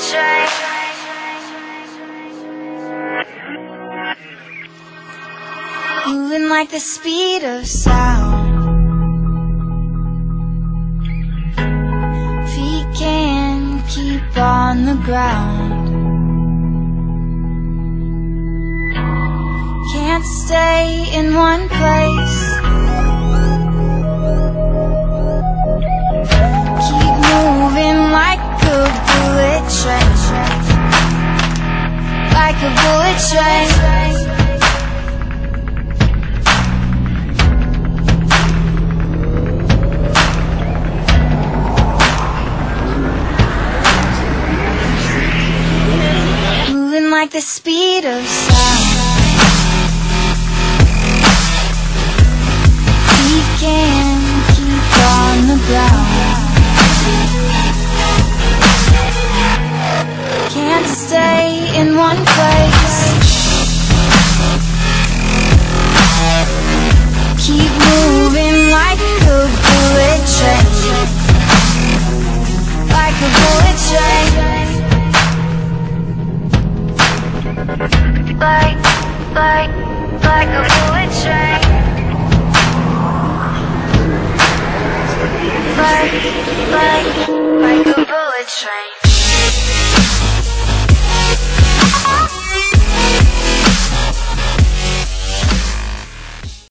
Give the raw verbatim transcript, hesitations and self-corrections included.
train. Moving like the speed of sound. Feet can't keep on the ground. Can't stay in one place. Keep moving like a bullet train. Like a bullet train. Like the speed of sound. We can't keep on the ground. Can't stay in one place. Keep moving like a bullet train. Like a bullet train. Like, like, like a bullet train. Like, like, like a bullet train.